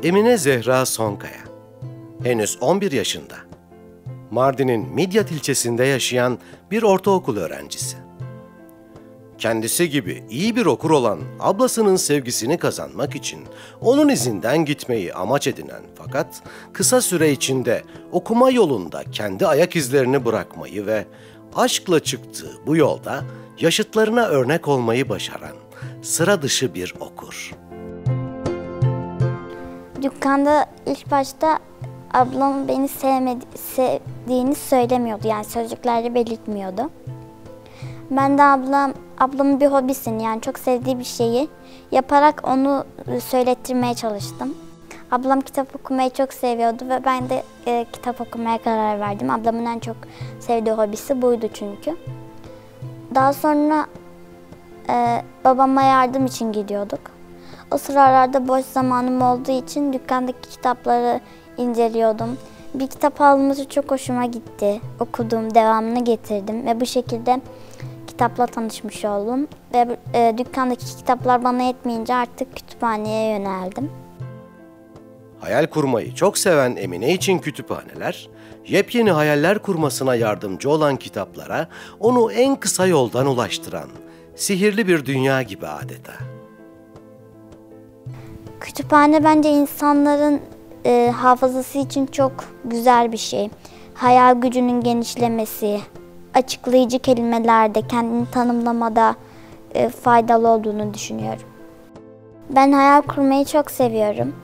Emine Zehra Sonkaya, henüz 11 yaşında. Mardin'in Midyat ilçesinde yaşayan bir ortaokul öğrencisi. Kendisi gibi iyi bir okur olan ablasının sevgisini kazanmak için onun izinden gitmeyi amaç edinen fakat kısa süre içinde okuma yolunda kendi ayak izlerini bırakmayı ve aşkla çıktığı bu yolda yaşıtlarına örnek olmayı başaran sıra dışı bir okur. Dükkanda ilk başta ablam beni sevdiğini söylemiyordu. Yani sözcüklerle belirtmiyordu. Ben de ablamın bir hobisini, yani çok sevdiği bir şeyi yaparak onu söylettirmeye çalıştım. Ablam kitap okumayı çok seviyordu ve ben de kitap okumaya karar verdim. Ablamın en çok sevdiği hobisi buydu çünkü. Daha sonra babama yardım için gidiyorduk. O sıralarda boş zamanım olduğu için dükkandaki kitapları inceliyordum. Bir kitap aldığımda çok hoşuma gitti. Okudum, devamını getirdim ve bu şekilde kitapla tanışmış oldum. Ve dükkandaki kitaplar bana yetmeyince artık kütüphaneye yöneldim. Hayal kurmayı çok seven Emine için kütüphaneler, yepyeni hayaller kurmasına yardımcı olan kitaplara onu en kısa yoldan ulaştıran sihirli bir dünya gibi adeta. Kütüphane bence insanların hafızası için çok güzel bir şey. Hayal gücünün genişlemesi, açıklayıcı kelimelerde kendini tanımlamada faydalı olduğunu düşünüyorum. Ben hayal kurmayı çok seviyorum.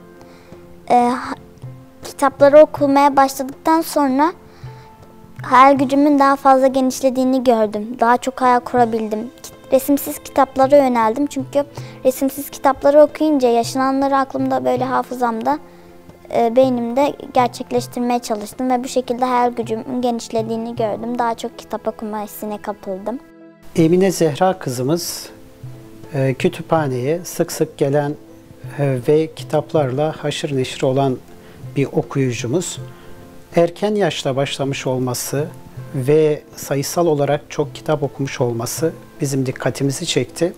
Kitapları okumaya başladıktan sonra hayal gücümün daha fazla genişlediğini gördüm. Daha çok hayal kurabildim. Resimsiz kitaplara yöneldim çünkü resimsiz kitapları okuyunca yaşananları aklımda, böyle hafızamda, beynimde gerçekleştirmeye çalıştım ve bu şekilde hayal gücümün genişlediğini gördüm. Daha çok kitap okuma hissine kapıldım. Emine Zehra kızımız kütüphaneye sık sık gelen ve kitaplarla haşır neşir olan bir okuyucumuz. Erken yaşta başlamış olması ve sayısal olarak çok kitap okumuş olması bizim dikkatimizi çekti.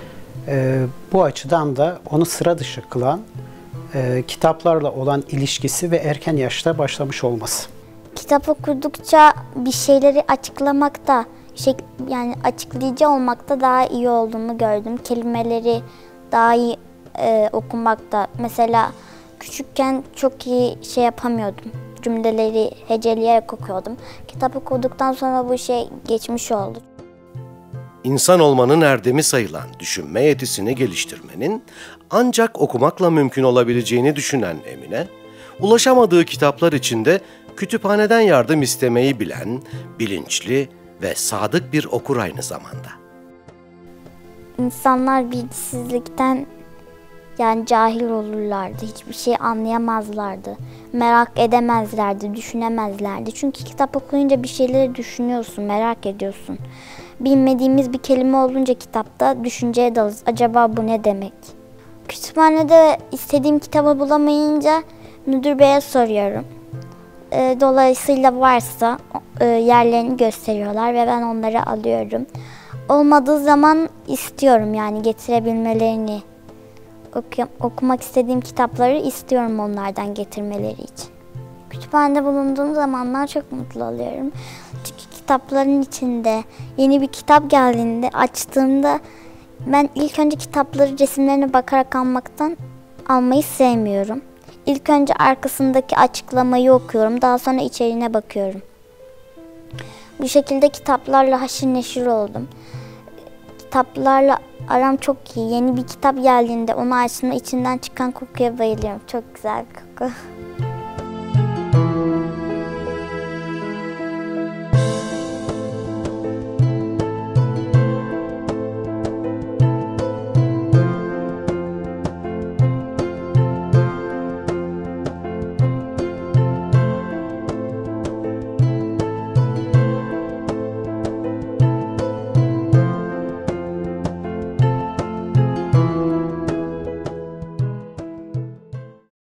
Bu açıdan da onu sıra dışı kılan kitaplarla olan ilişkisi ve erken yaşta başlamış olması. Kitap okudukça bir şeyleri açıklamakta, yani açıklayıcı olmakta daha iyi olduğunu gördüm. Kelimeleri daha iyi okumakta. Mesela küçükken çok iyi yapamıyordum. Cümleleri heceleyerek okuyordum. Kitap okuduktan sonra bu geçmiş oldu. İnsan olmanın erdemi sayılan düşünme yetisini geliştirmenin ancak okumakla mümkün olabileceğini düşünen Emine, ulaşamadığı kitaplar içinde kütüphaneden yardım istemeyi bilen, bilinçli ve sadık bir okur aynı zamanda. İnsanlar bilgisizlikten cahil olurlardı, hiçbir şey anlayamazlardı, merak edemezlerdi, düşünemezlerdi. Çünkü kitap okuyunca bir şeyleri düşünüyorsun, merak ediyorsun. Bilmediğimiz bir kelime olunca kitapta düşünceye dalırız. Acaba bu ne demek? Kütüphanede istediğim kitabı bulamayınca müdür beye soruyorum. Dolayısıyla varsa yerlerini gösteriyorlar ve ben onları alıyorum. Olmadığı zaman istiyorum, getirebilmelerini. Okumak istediğim kitapları istiyorum onlardan getirmeleri için. Kütüphanede bulunduğum zamanlar çok mutlu oluyorum. Çünkü kitapların içinde yeni bir kitap geldiğinde, açtığımda ben ilk önce kitapları resimlerine bakarak almayı sevmiyorum. İlk önce arkasındaki açıklamayı okuyorum, daha sonra içeriğine bakıyorum. Bu şekilde kitaplarla haşır neşir oldum. Kitaplarla aram çok iyi. Yeni bir kitap geldiğinde onu açtığımda içinden çıkan kokuya bayılıyorum. Çok güzel bir koku.